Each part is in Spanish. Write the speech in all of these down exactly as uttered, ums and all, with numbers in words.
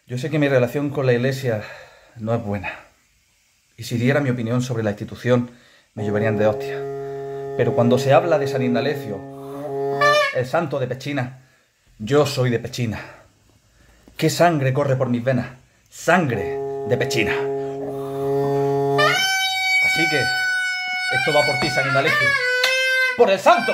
Yo sé que mi relación con la Iglesia no es buena. Y si diera mi opinión sobre la institución, me llevarían de hostia. Pero cuando se habla de San Indalecio, el santo de Pechina, yo soy de Pechina. ¿Qué sangre corre por mis venas? Sangre de Pechina. Así que, esto va por ti, San Indalecio. ¡Por el santo!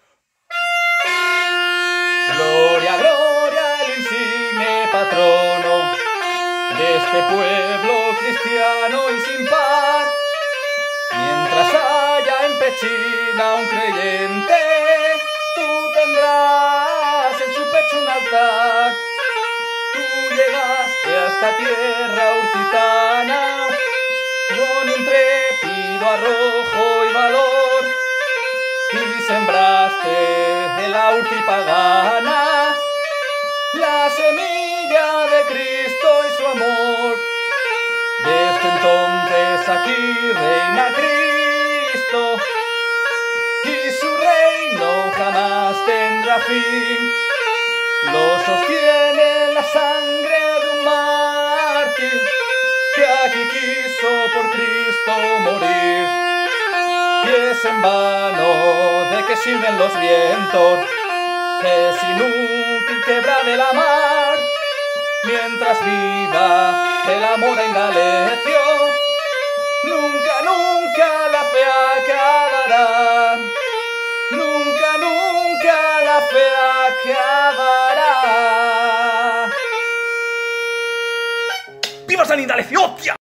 Gloria, gloria al insigne patrono de este pueblo cristiano y sin par. Mientras haya en Pechina un creyente, tú tendrás en su pecho un altar. Tú llegaste a esta tierra urtitana con intrépido arrojo y valor, y sembraste en la urti pagana la semilla de Cristo y su amor. Desde entonces aquí reina Cristo y su reino jamás tendrá fin. Lo sostiene la sangre de un mártir que aquí quiso por Cristo morir. Y es en vano de que sirven los vientos, es inútil que brade la mar. Mientras viva el amor en Indalecio, nunca, nunca la fe acabará. Nunca, nunca la fe acabará. ¡Viva San Indalecio, hostia!